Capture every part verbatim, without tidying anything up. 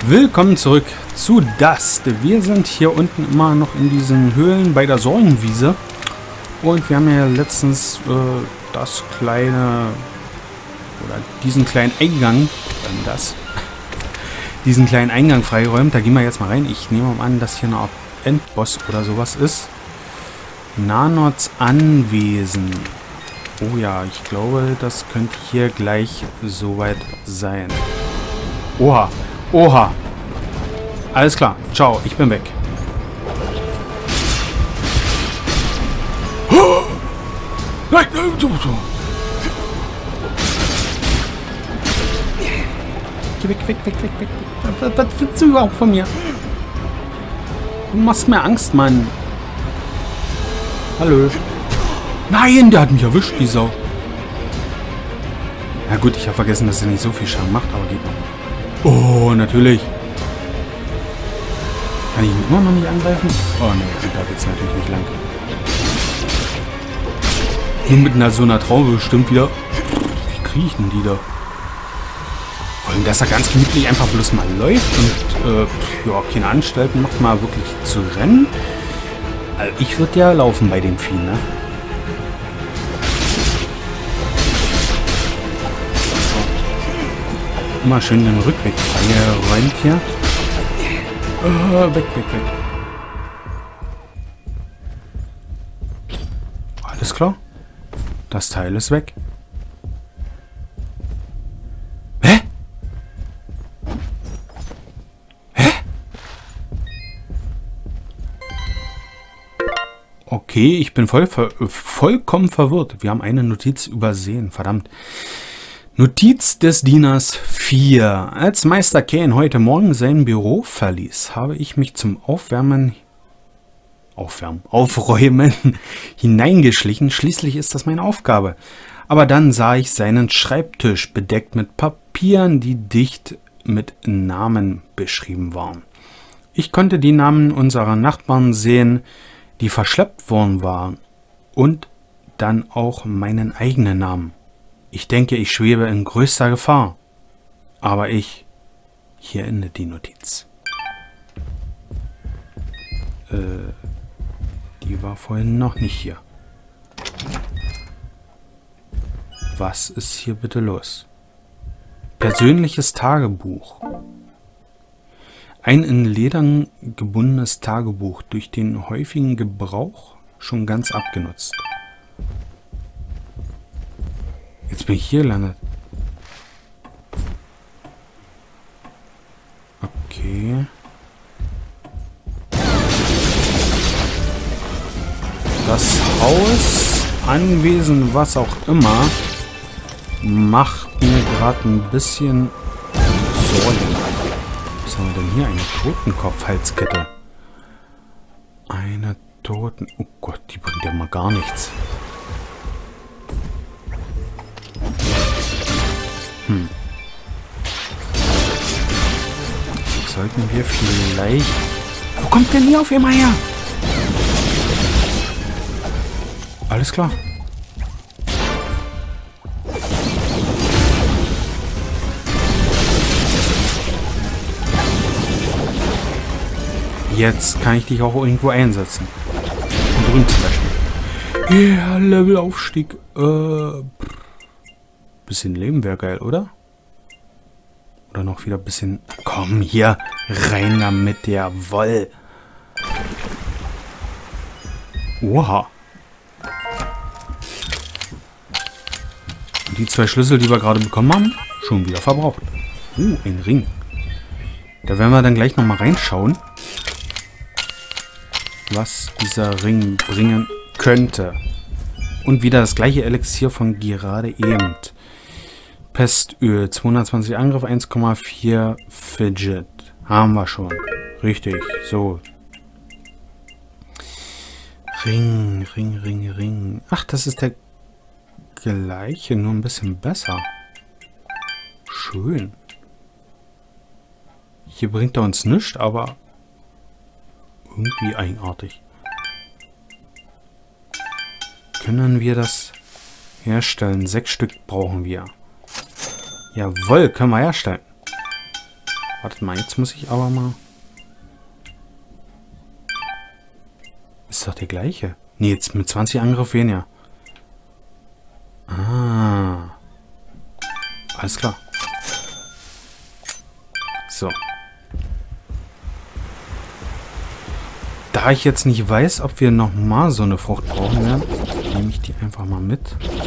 Willkommen zurück zu Dust. Wir sind hier unten immer noch in diesen Höhlen bei der Sorgenwiese. Und wir haben ja letztens äh, das kleine, oder diesen kleinen Eingang, ähm, das, diesen kleinen Eingang freigeräumt. Da gehen wir jetzt mal rein. Ich nehme mal an, dass hier eine Art Endboss oder sowas ist. Nanots Anwesen. Oh ja, ich glaube, das könnte hier gleich soweit sein. Oha, oha. Alles klar, ciao, ich bin weg. Nein, nein, so, so. Geh weg, weg, weg, weg, weg. Was, was willst du überhaupt von mir? Du machst mir Angst, Mann. Hallo. Nein, der hat mich erwischt, die Sau. Na gut, ich habe vergessen, dass er nicht so viel Schaden macht, aber geht noch. Oh, natürlich. Kann ich ihn immer noch nicht angreifen? Oh ne, da geht's natürlich nicht lang. Nur mit einer so einer Traube bestimmt wieder. Wie kriechen die da? Vor allem, dass er ganz gemütlich einfach bloß mal läuft und äh, ja, keine Anstalten macht, mal wirklich zu rennen. Also ich würde ja laufen bei dem Vieh, ne? Immer schön den Rückweg freigeräumt hier. Oh, weg, weg, weg. Alles klar. Das Teil ist weg. Hä? Hä? Okay, ich bin voll ver vollkommen verwirrt. Wir haben eine Notiz übersehen. Verdammt. Notiz des Dieners vier. Als Meister Kane heute Morgen sein Büro verließ, habe ich mich zum Aufwärmen, Aufwärmen, Aufräumen hineingeschlichen. Schließlich ist das meine Aufgabe. Aber dann sah ich seinen Schreibtisch bedeckt mit Papieren, die dicht mit Namen beschrieben waren. Ich konnte die Namen unserer Nachbarn sehen, die verschleppt worden waren, und dann auch meinen eigenen Namen. Ich denke, ich schwebe in größter Gefahr. Aber ich... Hier endet die Notiz. Äh... Die war vorhin noch nicht hier. Was ist hier bitte los? Persönliches Tagebuch. Ein in Ledern gebundenes Tagebuch, durch den häufigen Gebrauch schon ganz abgenutzt. Jetzt bin ich hier gelandet. Okay. Das Haus, Anwesen, was auch immer, macht mir gerade ein bisschen Sorgen. Was haben wir denn hier? Eine Totenkopfhalskette. Eine Toten... Oh Gott, die bringt ja mal gar nichts. Hm. Sollten wir vielleicht... Wo kommt denn hier auf einmal her? Alles klar. Jetzt kann ich dich auch irgendwo einsetzen. Und drüben zum Beispiel. Ja, yeah, Levelaufstieg. Äh... Bisschen Leben wäre geil, oder? Oder noch wieder ein bisschen... Komm, hier, rein damit, jawoll. Oha. Und die zwei Schlüssel, die wir gerade bekommen haben, schon wieder verbraucht. Uh, ein Ring. Da werden wir dann gleich nochmal reinschauen, was dieser Ring bringen könnte. Und wieder das gleiche Elixier von gerade eben. Pestöl, zweihundertzwanzig Angriff, eins Komma vier Fidget. Haben wir schon. Richtig, so. Ring, Ring, Ring, Ring. Ach, das ist der gleiche, nur ein bisschen besser. Schön. Hier bringt er uns nichts, aber irgendwie eigenartig. Können wir das herstellen? Sechs Stück brauchen wir. Jawohl, können wir herstellen. Wartet mal, jetzt muss ich aber mal... Ist doch der gleiche. Nee, jetzt mit zwanzig Angriff weniger. Ah. Alles klar. So. Da ich jetzt nicht weiß, ob wir nochmal so eine Frucht brauchen werden, nehme ich die einfach mal mit.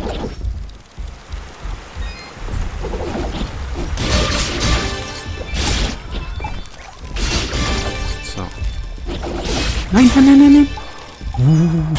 So. Nein, nein, nein, nein, nein. Uh.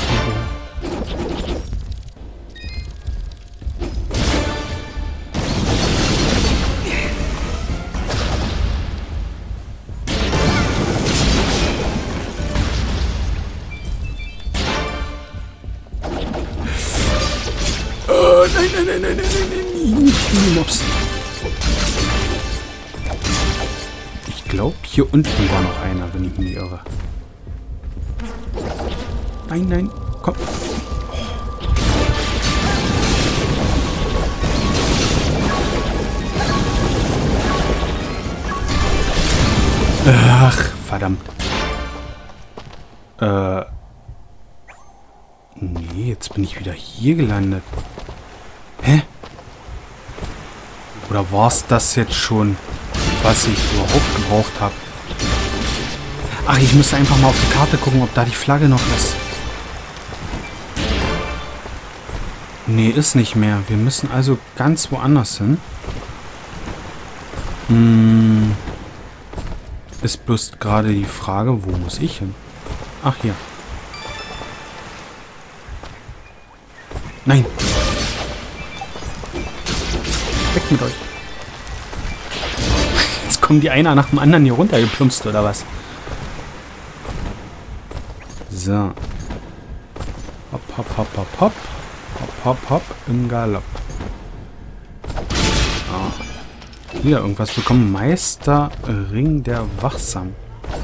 Oh, nein, nein, nein, nein, nein, nein, nein, nicht die Mobs. Ich glaube, hier unten war noch einer, wenn ich mich irre. Nein, nein, komm. Ach, verdammt. Äh. Nee, jetzt bin ich wieder hier gelandet. Hä? Oder war es das jetzt schon, was ich überhaupt gebraucht habe? Ach, ich müsste einfach mal auf die Karte gucken, ob da die Flagge noch ist. Nee, ist nicht mehr. Wir müssen also ganz woanders hin. Hm. Ist bloß gerade die Frage, wo muss ich hin? Ach, hier. Nein. Weg mit euch. Jetzt kommen die einer nach dem anderen hier runtergeplumpst, oder was? So. Hopp, hopp, hopp, hopp, hopp. Hopp, hopp, hopp. Im Galopp. Ah. Wieder irgendwas bekommen. Meisterring der Wachsamkeit.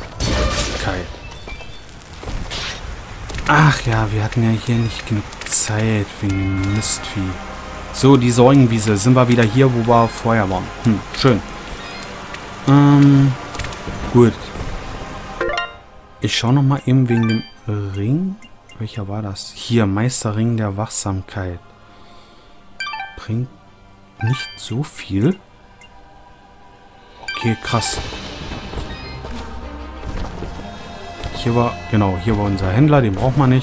Ach ja, wir hatten ja hier nicht genug Zeit wegen dem Mistvieh. So, die Sorgenwiese. Sind wir wieder hier, wo wir vorher waren. Hm, schön. Ähm, gut. Ich schaue noch mal eben wegen dem Ring. Welcher war das? Hier, Meisterring der Wachsamkeit. Bringt nicht so viel. Okay, krass. Hier war, genau, hier war unser Händler, den braucht man nicht.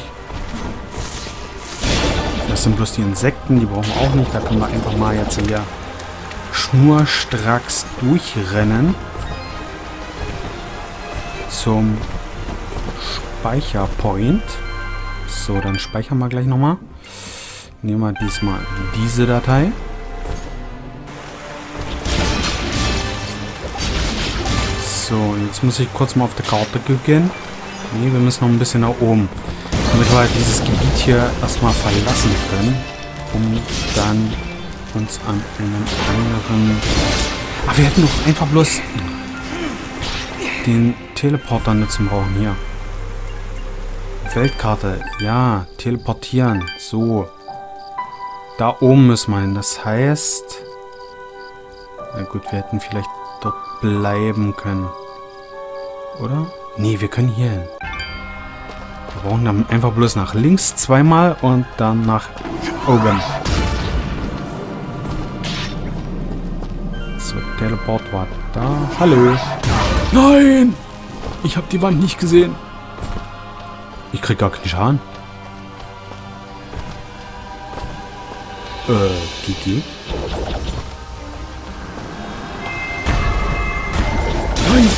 Das sind bloß die Insekten, die brauchen wir auch nicht. Da können wir einfach mal jetzt hier schnurstracks durchrennen. Zum Speicherpoint. So, dann speichern wir gleich nochmal. Nehmen wir diesmal diese Datei. So, jetzt muss ich kurz mal auf die Karte gucken. Nee, wir müssen noch ein bisschen nach oben. Damit wir halt dieses Gebiet hier erstmal verlassen können. Um dann uns an einem anderen... Ach, wir hätten doch einfach bloß den Teleporter nutzen brauchen. Hier. Weltkarte. Ja, teleportieren. So. Da oben müssen wir hin. Das heißt... Na gut, wir hätten vielleicht dort bleiben können. Oder? Nee, wir können hier hin. Wir brauchen dann einfach bloß nach links zweimal und dann nach oben. So, Teleport war da. Hallo. Nein! Ich habe die Wand nicht gesehen. Ich krieg gar keinen Schaden. Äh, G G. Nein!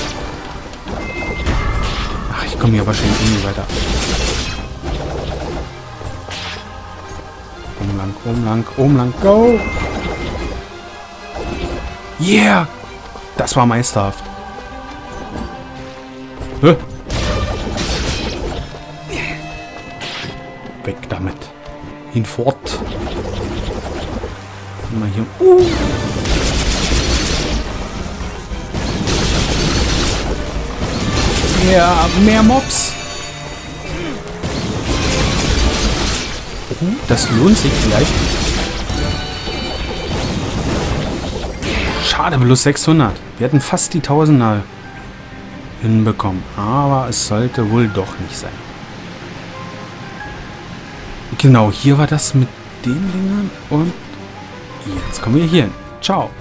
Ach, ich komme hier wahrscheinlich nie weiter. Oben lang, oben lang, oben lang, go! Yeah! Das war meisterhaft. Hä? Weg damit. Hinfort. Mal hier. Uh. Ja, mehr Mobs. Das lohnt sich vielleicht. Schade, bloß sechshundert. Wir hätten fast die Tausender hinbekommen. Aber es sollte wohl doch nicht sein. Genau, hier war das mit den Dingern. Und jetzt kommen wir hier hin. Ciao.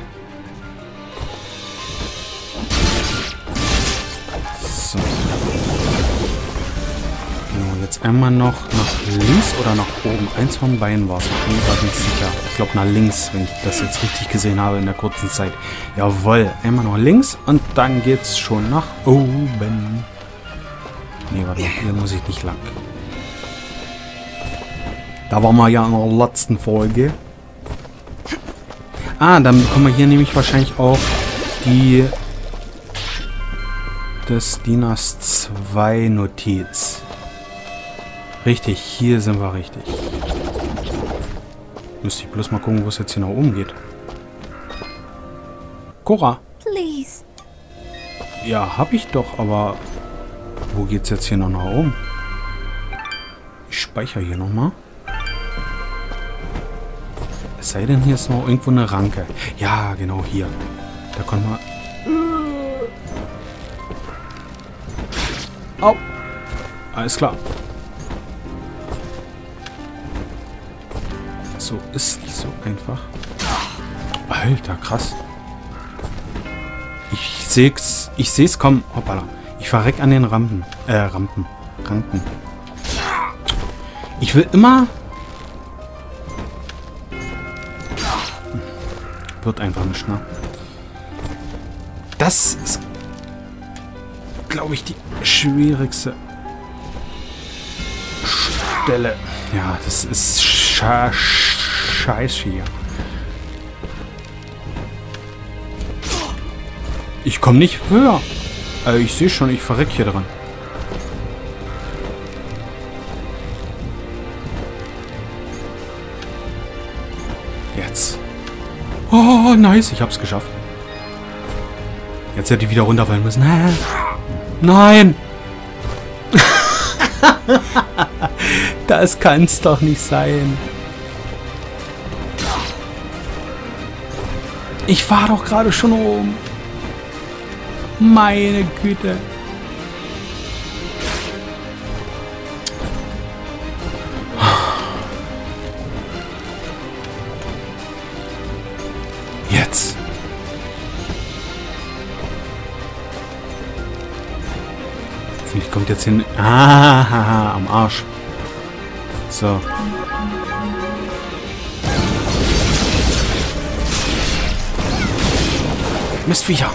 So. Genau, jetzt einmal noch nach links oder nach oben. Eins von beiden war es. Ich bin gerade nicht sicher. Ich glaube nach links, wenn ich das jetzt richtig gesehen habe in der kurzen Zeit. Jawohl. Einmal noch links und dann geht's schon nach oben. Nee, warte mal. Hier muss ich nicht lang. Da waren wir ja in der letzten Folge. Ah, dann bekommen wir hier nämlich wahrscheinlich auch die des D I N A S zwei Notiz. Richtig, hier sind wir richtig. Müsste ich bloß mal gucken, wo es jetzt hier nach oben geht. Cora. Please. Ja, hab ich doch, aber wo geht's jetzt hier noch nach oben? Ich speichere hier nochmal. Es sei denn, hier ist noch irgendwo eine Ranke. Ja, genau hier. Da kommt man... Au! Alles klar. So ist nicht so einfach. Alter, krass. Ich seh's, ich seh's kommen. Hoppala. Ich verreck an den Rampen. Äh, Rampen. Ranken. Ich will immer... Wird einfach nicht, ne? Das ist, glaube ich, die schwierigste Stelle. Ja, das ist scha scheiße hier. Ich komme nicht höher. Also ich sehe schon, ich verreck hier dran. Jetzt. Oh, nice. Ich hab's geschafft. Jetzt hätte ich wieder runterfallen müssen. Nein! Das kann's doch nicht sein. Ich war doch gerade schon oben. Meine Güte. Jetzt. Vielleicht kommt jetzt hin. Ah, am Arsch. So. Mistviecher.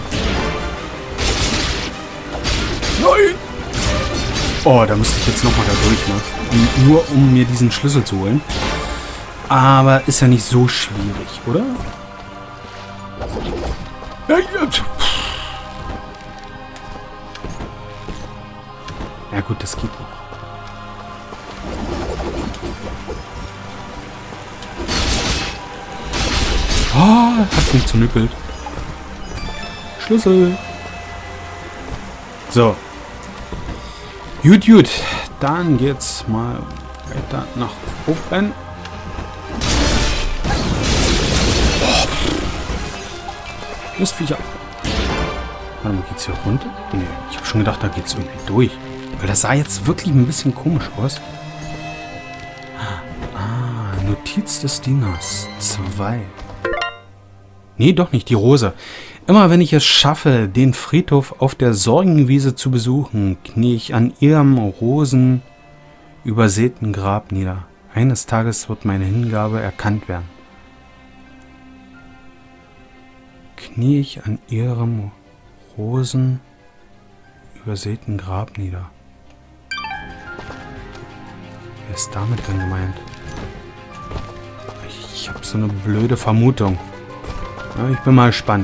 Nein! Oh, da müsste ich jetzt nochmal da durch, ne? Nur um mir diesen Schlüssel zu holen. Aber ist ja nicht so schwierig, oder? Ja gut, das geht noch. Oh, hat mich zernückelt. Schlüssel. So. Gut, gut. Dann geht's mal weiter nach oben. Oh. Mistviecher. Warte mal, geht's hier runter? Nee, ich habe schon gedacht, da geht's irgendwie durch. Weil das sah jetzt wirklich ein bisschen komisch aus. Ah, Notiz des D I N A S zwei. Nee, doch nicht, die Rose. Immer wenn ich es schaffe, den Friedhof auf der Sorgenwiese zu besuchen, knie ich an ihrem rosenübersäten Grab nieder. Eines Tages wird meine Hingabe erkannt werden. Knie ich an ihrem rosenübersäten Grab nieder. Wer ist damit denn gemeint? Ich habe so eine blöde Vermutung. Ja, ich bin mal gespannt.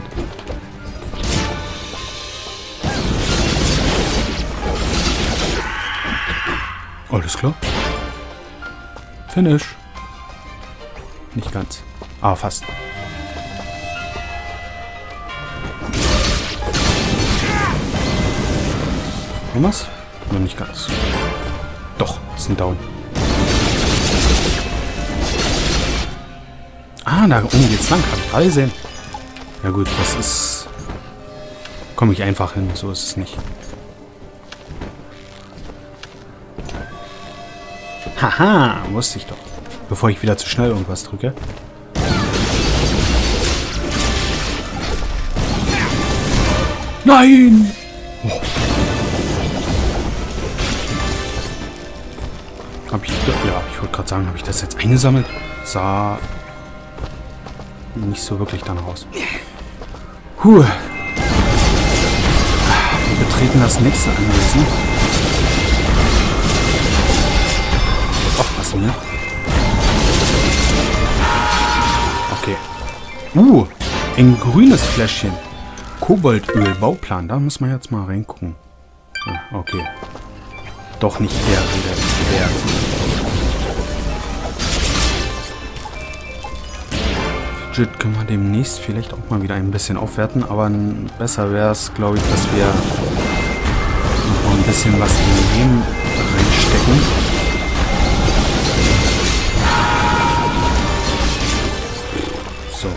Alles klar. Finish. Nicht ganz. Aber fast. Noch was? Noch nicht ganz. Doch, ist ein Down. Ah, da oben geht's lang. Hab ich gerade gesehen. Ja gut, das ist... Komme ich einfach hin, so ist es nicht. Haha, wusste ich doch. Bevor ich wieder zu schnell irgendwas drücke. Nein! Oh. Hab ich... Ja, ich wollte gerade sagen, habe ich das jetzt eingesammelt? Sah... nicht so wirklich danach aus. Puh. Wir betreten das nächste Anwesen. Ach, was denn hier? Okay. Uh, ein grünes Fläschchen. Koboldöl, Bauplan. Da muss man jetzt mal reingucken. Ah, okay. Doch nicht der Rede wert. Fidget können wir demnächst vielleicht auch mal wieder ein bisschen aufwerten, aber besser wäre es, glaube ich, dass wir noch ein bisschen was in den Leben reinstecken. So.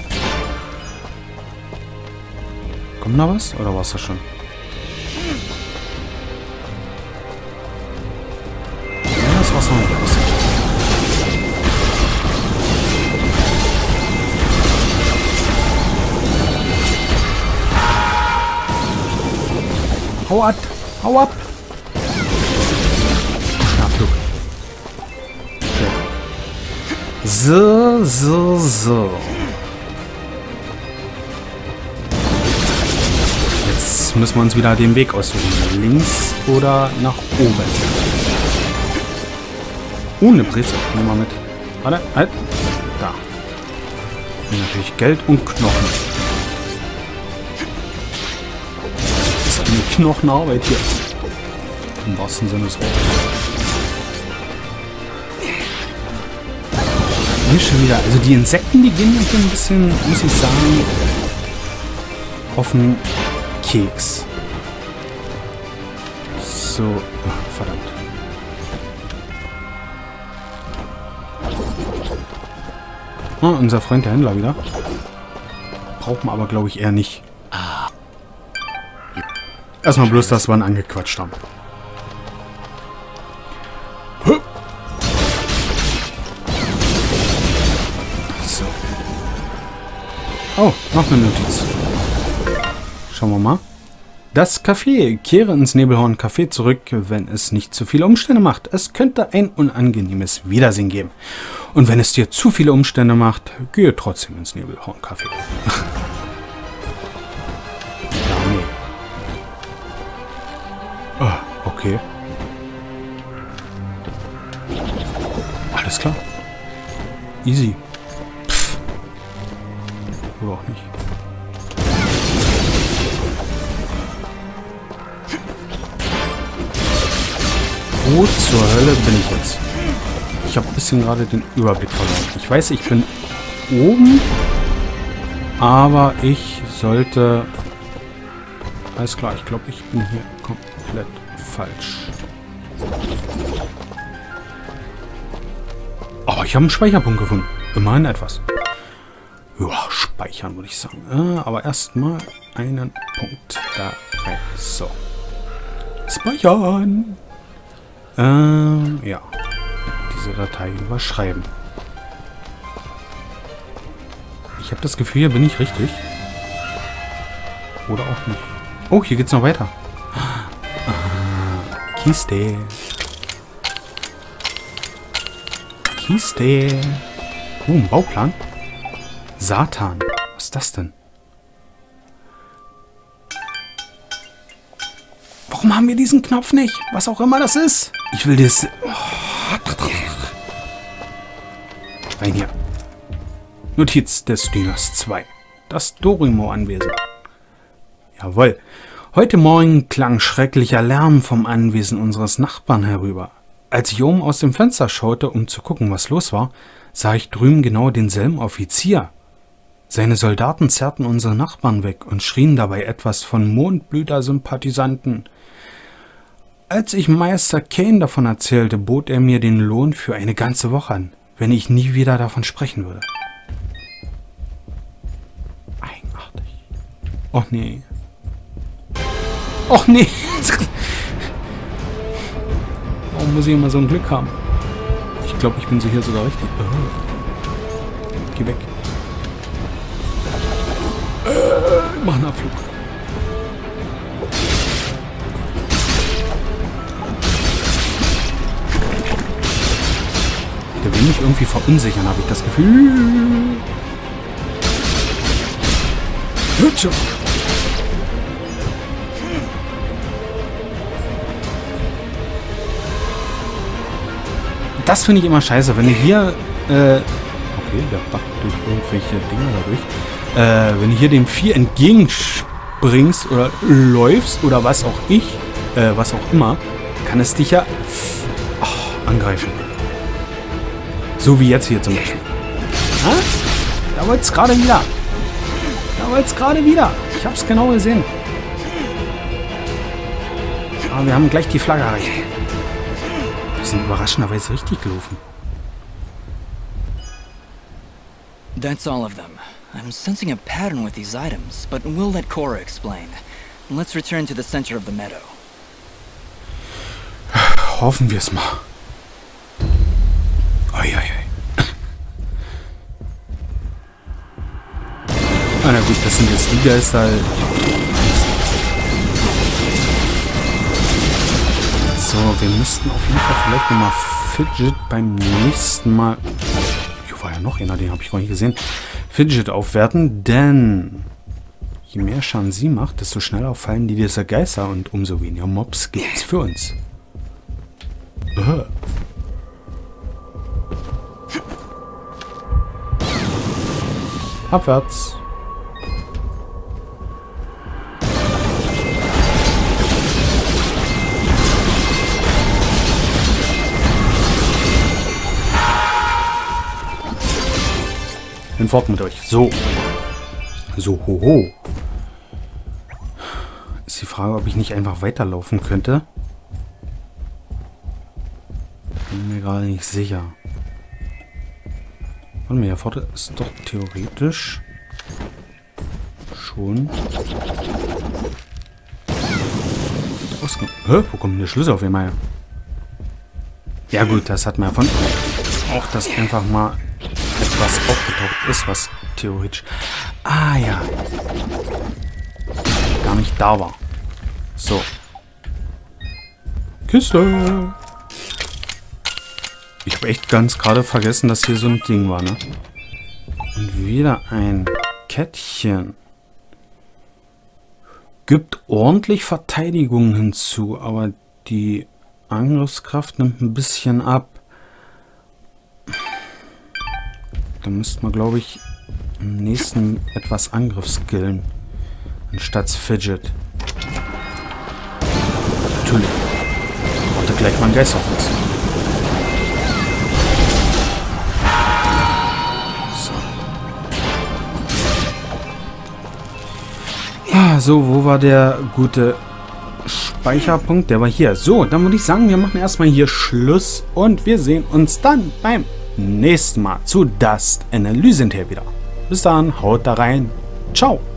Kommt noch was? Oder war es das schon? Ja, das war's noch nicht. Hau ab! Hau ab! Schnabflug. Okay. So, so, so. Jetzt müssen wir uns wieder den Weg aussuchen. Links oder nach oben. Ohne Brezel. Nehmen wir mit. Warte, halt. Da. Und natürlich Geld und Knochen. Knochenarbeit hier. Im wahrsten Sinne des Wortes. Hier schon wieder. Also die Insekten, die gehen mir hier ein bisschen, muss ich sagen, auf den Keks. So. Oh, verdammt. Ah, unser Freund der Händler wieder. Brauchen wir aber, glaube ich, eher nicht. Erstmal bloß, dass wir ihn angequatscht haben. So. Oh, noch eine Notiz. Schauen wir mal. Das Café. Kehre ins Nebelhorn Café zurück, wenn es nicht zu viele Umstände macht. Es könnte ein unangenehmes Wiedersehen geben. Und wenn es dir zu viele Umstände macht, gehe trotzdem ins Nebelhorn Café. Okay. Alles klar. Easy. Pff. Oder auch nicht. Wo zur Hölle bin ich jetzt? Ich habe ein bisschen gerade den Überblick verloren. Ich weiß, ich bin oben, aber ich sollte... Alles klar, ich glaube, ich bin hier komplett falsch. Aber ich habe einen Speicherpunkt gefunden. Immerhin etwas. Ja, speichern würde ich sagen. Äh, aber erstmal einen Punkt da rein. So. Speichern. Ähm, ja. Diese Datei überschreiben. Ich habe das Gefühl, hier bin ich richtig. Oder auch nicht. Oh, hier geht's noch weiter. Kiste. Kiste. Oh, ein Bauplan. Satan. Was ist das denn? Warum haben wir diesen Knopf nicht? Was auch immer das ist. Ich will das... Oh. Rein hier. Notiz des Dieners zwei. Das Dorimo-Anwesen. Jawohl. Heute Morgen klang schrecklicher Lärm vom Anwesen unseres Nachbarn herüber. Als ich oben aus dem Fenster schaute, um zu gucken, was los war, sah ich drüben genau denselben Offizier. Seine Soldaten zerrten unsere Nachbarn weg und schrien dabei etwas von Mondblüter-Sympathisanten. Als ich Meister Kane davon erzählte, bot er mir den Lohn für eine ganze Woche an, wenn ich nie wieder davon sprechen würde. Eigenartig. Och nee. Och nee. Warum muss ich immer so ein Glück haben? Ich glaube, ich bin so hier sogar richtig. Oh. Geh weg. Äh, mach einen Abflug. Der will mich irgendwie verunsichern, habe ich das Gefühl. Hütchen. Das finde ich immer scheiße, wenn du hier, äh, okay, der backt durch irgendwelche Dinger dadurch, äh, wenn du hier dem Vieh entgegenspringst oder läufst oder was auch ich, äh, was auch immer, kann es dich ja oh, angreifen. So wie jetzt hier zum Beispiel. Ha? Da wollte es gerade wieder. Da wollte es gerade wieder. Ich habe es genau gesehen. Aber wir haben gleich die Flagge erreicht. Wir sind überraschenderweise richtig gelaufen. That's all of them. I'm sensing a pattern with these items, but we'll let Cora explain. Let's return to the center of the meadow. Hoffen wir es mal. Oi, oi, oi. Ah, na gut, das sind jetzt die Geister. So, wir müssten auf jeden Fall vielleicht nochmal Fidget beim nächsten Mal... Hier war ja noch einer, den habe ich gar nicht gesehen. Fidget aufwerten, denn je mehr Schaden sie macht, desto schneller fallen die dieser Geister und umso weniger Mobs gibt's für uns. Uh. Abwärts. Fort mit euch. So. So, hoho. Ist die Frage, ob ich nicht einfach weiterlaufen könnte. Bin mir gerade nicht sicher. Warte mal, hier vorne ist doch theoretisch schon ausgehen. Hä? Wo kommt denn der Schlüssel auf einmal her? Ja gut, das hat man ja von auch das einfach mal etwas aufgetaucht ist, was theoretisch... Ah ja. Gar nicht da war. So. Kiste. Ich habe echt ganz gerade vergessen, dass hier so ein Ding war, ne? Und wieder ein Kettchen. Gibt ordentlich Verteidigung hinzu, aber die Angriffskraft nimmt ein bisschen ab. Da müsste man, glaube ich, im nächsten etwas Angriff skillen. Anstatt Fidget. Natürlich. Warte gleich mal ein Geist auf uns. So. Ah, so, wo war der gute Speicherpunkt? Der war hier. So, dann würde ich sagen, wir machen erstmal hier Schluss und wir sehen uns dann beim nächsten Mal zu Dust Analyse hinterher wieder. Bis dann, haut da rein. Ciao.